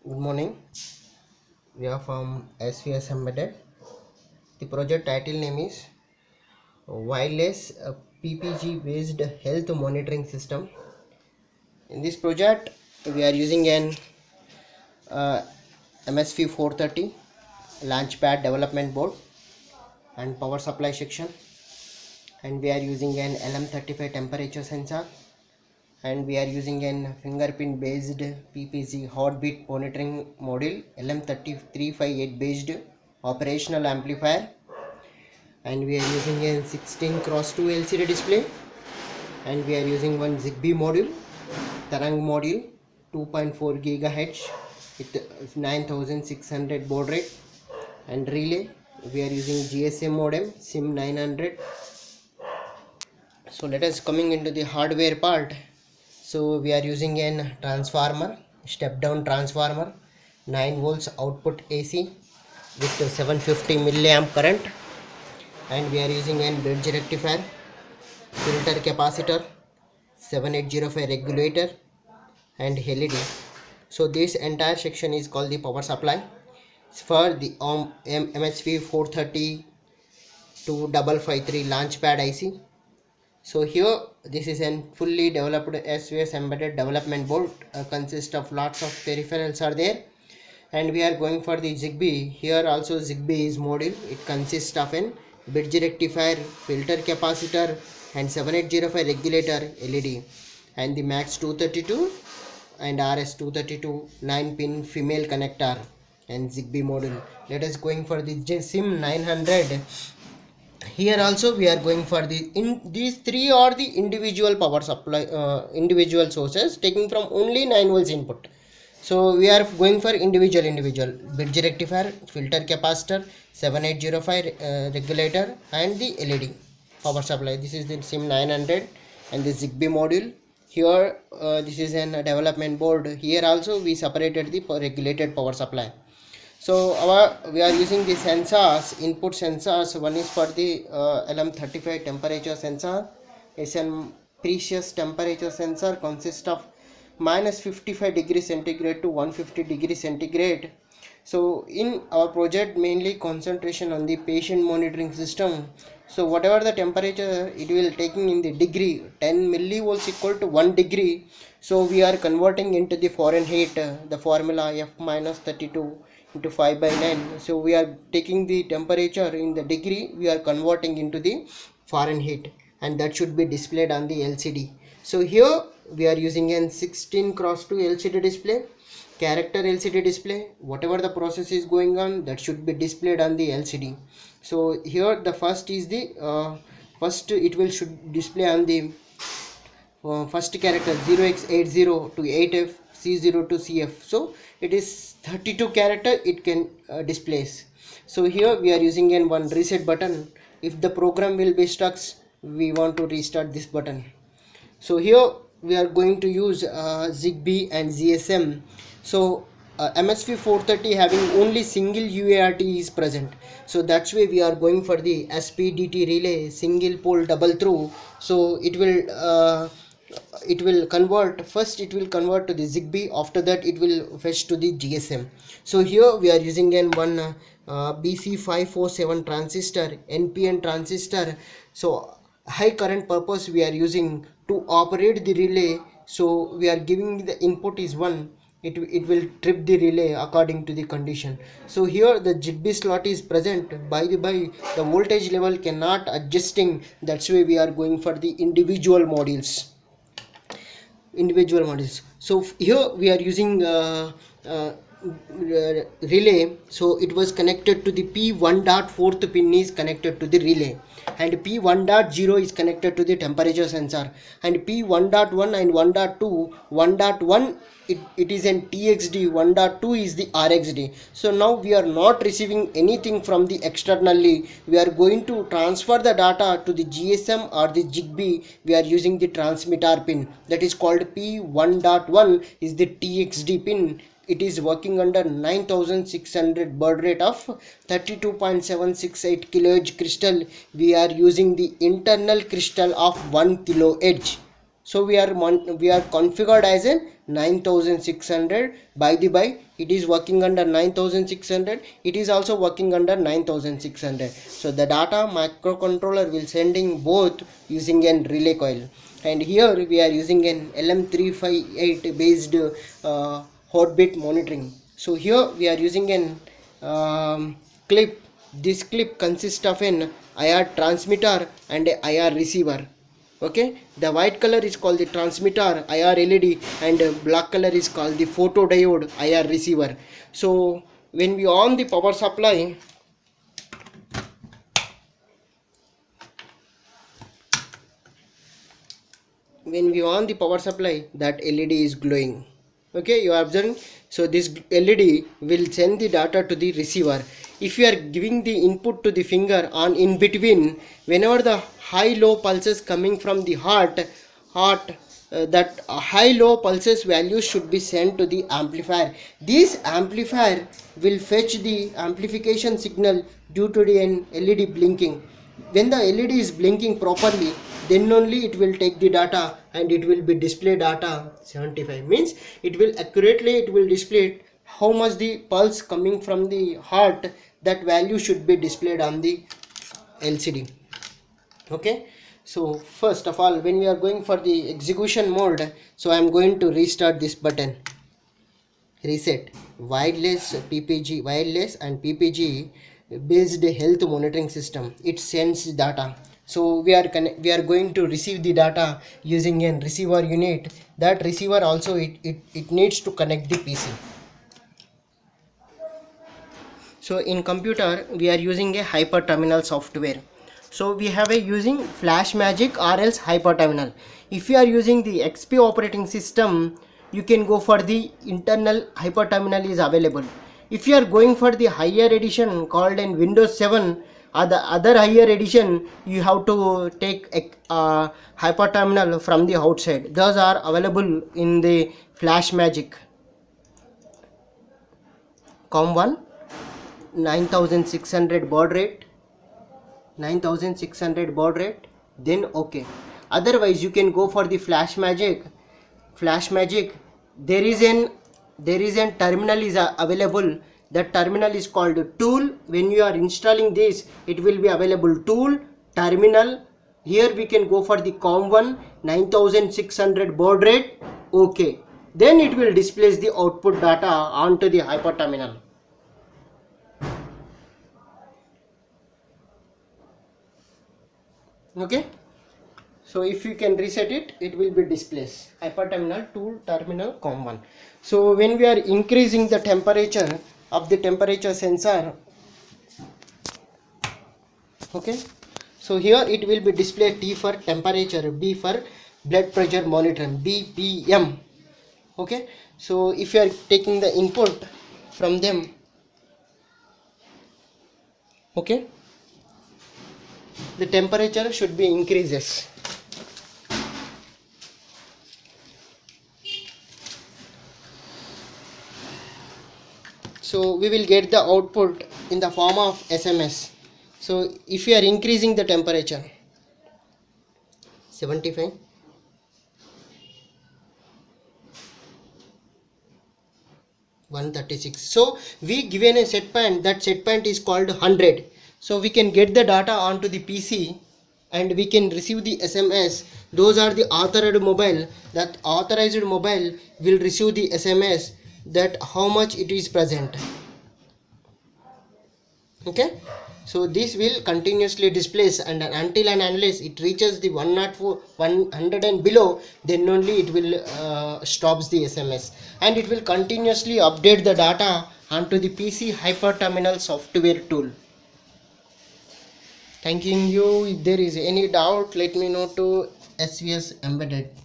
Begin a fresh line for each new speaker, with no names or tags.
Good morning. We are from SVS Embedded. The project title name is Wireless PPG based health monitoring system. In this project, we are using an MSV 430 Launchpad development board and power supply section, and we are using an LM35 temperature sensor, and we are using an fingerprint based PPG heartbeat monitoring module LM358 based operational amplifier, and we are using a 16 cross 2 LCD display, and we are using one Zigbee module, Tarang module 2.4 GHz with 9600 baud rate, and relay we are using GSM modem SIM 900. So let us coming into the hardware part. So we are using an transformer, step down transformer, 9 volts output AC with 750 milliamp current, and we are using an bridge rectifier, filter capacitor, 7805 regulator, and LED. So this entire section is called the power supply for the MHV 430 to 553 launchpad IC. So here this is a fully developed SVS embedded development board, consists of lots of peripherals are there, and we are going for the Zigbee. Here also Zigbee is module. It consists of an bridge rectifier, filter capacitor, and 7805 regulator LED, and the max 232 and RS 232 9 pin female connector and Zigbee module. Let us going for the SIM 900. Here also we are going for these three are the individual power supply, individual sources taking from only 9 volts input. So we are going for individual bridge rectifier, filter capacitor, 7805 regulator, and the LED power supply. This is the SIM 900 and the Zigbee module. Here this is an development board. Here also we separated the regulated power supply. So we are using the sensors, input sensors. One is for the LM35 temperature sensor. It's a precious temperature sensor, consists of minus 55 degrees centigrade to 150 degrees centigrade. So in our project mainly concentration on the patient monitoring system. So whatever the temperature it will taking in the degree, 10 millivolts equal to 1 degree. So we are converting into the Fahrenheit, the formula F minus 32 into 5 by 9. So we are taking the temperature in the degree, we are converting into the Fahrenheit, and that should be displayed on the LCD. So here we are using an 16 cross 2 LCD display, character LCD display. Whatever the process is going on, that should be displayed on the LCD. So here the first is the first it will should display on the first character 0x80 to 8F C0 to CF. So it is 32 character it can displays. So here we are using an one reset button. If the program will be stuck, we want to restart this button. So here we are going to use Zigbee and GSM. So MSV 430 having only single UART is present, so that's why we are going for the SPDT relay, single pole double through. So it will convert, first it will convert to the Zigbee, after that it will fetch to the GSM. So here we are using an one BC547 transistor, NPN transistor. So high current purpose we are using to operate the relay. So we are giving the input is 1, it will trip the relay according to the condition. So here the Zigbee slot is present, by the voltage level cannot adjusting, that's why we are going for the individual modules. So here we are using relay. So it was connected to the P1.4th pin is connected to the relay, and P1.0 is connected to the temperature sensor, and P1.1 and 1.2, 1.1 it is an TXD, 1.2 is the RXD. So now we are not receiving anything from the externally, we are going to transfer the data to the GSM or the Zigbee. We are using the transmitter pin, that is called P1.1 is the TXD pin. It is working under 9600 baud rate of 32.768 kilohertz crystal. We are using the internal crystal of 1 kilohertz. So we are configured as a 9600. By the by, it is working under 9600. It is also working under 9600. So the data microcontroller will sending both using an relay coil. And here we are using an LM358 based hot bit monitoring. So here we are using an clip. This clip consists of an IR transmitter and a IR receiver. Okay, the white color is called the transmitter IR LED, and black color is called the photodiode IR receiver. So when we on the power supply, that LED is glowing. Okay, you are observing. So this LED will send the data to the receiver. If you are giving the input to the finger on in between, whenever the high low pulses coming from the heart, that high low pulses values should be sent to the amplifier. This amplifier will fetch the amplification signal due to the LED blinking. When the LED is blinking properly, then only it will take the data and it will be display data 75. Means it will display how much the pulse coming from the heart. That value should be displayed on the LCD. Okay, so first of all, when we are going for the execution mode, so I am going to restart this button, reset wireless and PPG based health monitoring system. It sends data. So we are going to receive the data using a receiver unit. That receiver also it needs to connect the PC. So in computer we are using a hyperterminal software. So we have a using FlashMagic or else hyperterminal. If you are using the XP operating system, you can go for the internal hyperterminal is available. If you are going for the higher edition called in Windows 7 or the other higher edition, you have to take a hyperterminal from the outside. Those are available in the FlashMagic COM1 9600 baud rate, then okay. Otherwise you can go for the FlashMagic. There is an terminal is available. That terminal is called tool. When you are installing this, it will be available tool terminal. Here we can go for the COM1 9600 baud rate. Okay, then it will displays the output data onto the hyperterminal. Okay, so if you can reset it, it will be displays hyperterminal tool terminal COM1. So when we are increasing the temperature of the temperature sensor, okay, so here it will be displayed T for temperature, B for blood pressure monitoring, BPM. Okay, so if you are taking the input from them, okay, the temperature should be increases. So we will get the output in the form of SMS. So if you are increasing the temperature 75, 136, so we given a set point. That set point is called 100. So we can get the data onto the PC and we can receive the SMS. Those are the authorized mobile. That authorized mobile will receive the SMS that how much it is present. Okay, so this will continuously displays, and until and unless it reaches the 100 and below, then only it will stops the SMS, and it will continuously update the data onto the PC hyperterminal software tool. Thanking you. If there is any doubt, let me know to SVS Embedded.